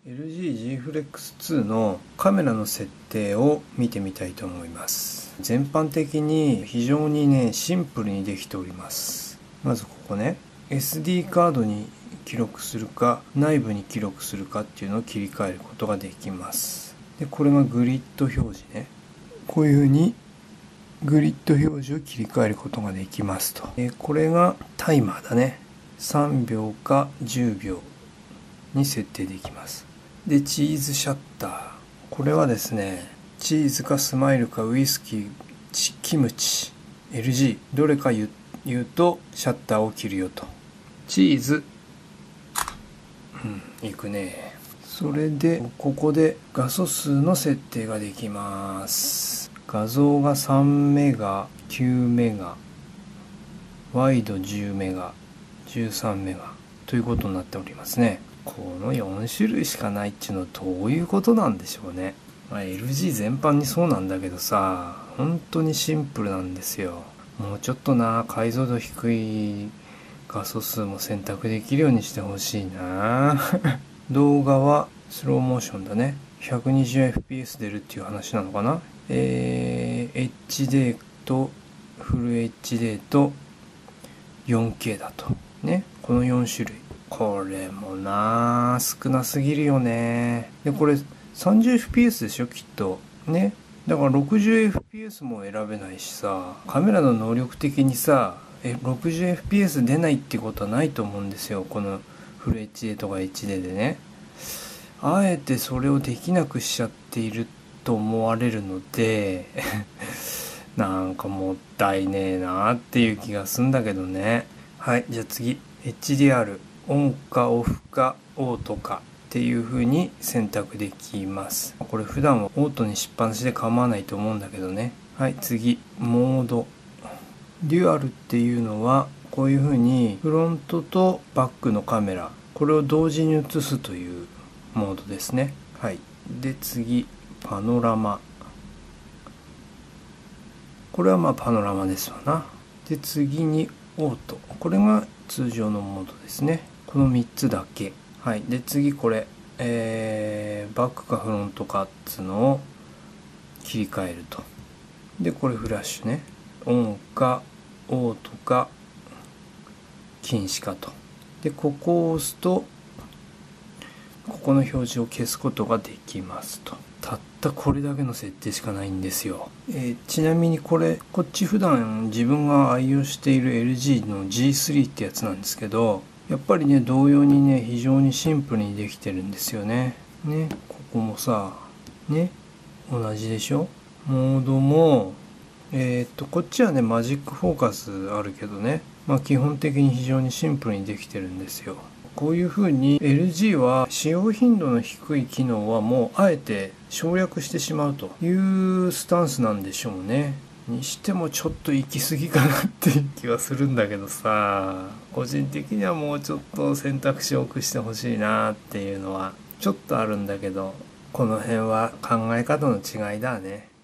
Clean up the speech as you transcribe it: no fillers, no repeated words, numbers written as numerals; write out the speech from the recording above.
LG G Flex 2のカメラの設定を見てみたいと思います。全般的に非常にねシンプルにできております。まずここね SD カードに記録するか内部に記録するかっていうのを切り替えることができます。でこれがグリッド表示ね、こういうふうにグリッド表示を切り替えることができますと。これがタイマーだね。3秒か10秒に設定できます。でチーズシャッター、これはですねチーズかスマイルかウイスキーキムチ LG どれか言うとシャッターを切るよと。チーズいくね。それでここで画素数の設定ができます。画像が3メガ9メガワイド10メガ13メガということになっておりますね。この4種類しかないっていうのはどういうことなんでしょうね。LG 全般にそうなんだけどさ、本当にシンプルなんですよ。もうちょっとな解像度低い画素数も選択できるようにしてほしいな動画はスローモーションだね。 120fps 出るっていう話なのかな。HD とフル HD と 4K だとね、この4種類。これもな少なすぎるよね。でこれ 30fps でしょきっとね。だから 60fps も選べないしさ、カメラの能力的にさ60fps 出ないってことはないと思うんですよ、このフル HD とか HD でね。あえてそれをできなくしちゃっていると思われるのでなんかもったいねえなっていう気がすんだけどね。はい、じゃあ次 HDR オンかオフかオートかっていう風に選択できます。これ普段はオートにしっぱなしで構わないと思うんだけどね。はい、次モードデュアルっていうのはこういう風にフロントとバックのカメラ、これを同時に映すというモードですね。はい、で次パノラマ、これはパノラマですわな。で次にオート、これが通常のモードですね。この3つだけ。はい、で次これ、バックかフロントかっつうのを切り替えると。でこれフラッシュね、オンかオートか禁止かと。でここを押すとここの表示を消すことができますと。たったこれだけの設定しかないんですよ。ちなみにこっち普段自分が愛用している LG の G3 ってやつなんですけど、やっぱりね同様にね非常にシンプルにできてるんですよね。ここもさね同じでしょ。モードもこっちはねマジックフォーカスあるけどね、基本的に非常にシンプルにできてるんですよ。こういうふうに LG は使用頻度の低い機能はもうあえて省略してしまうというスタンスなんでしょうね。にしてもちょっと行き過ぎかなっていう気はするんだけどさ、個人的にはもうちょっと選択肢を多くしてほしいなっていうのはちょっとあるんだけど、この辺は考え方の違いだね。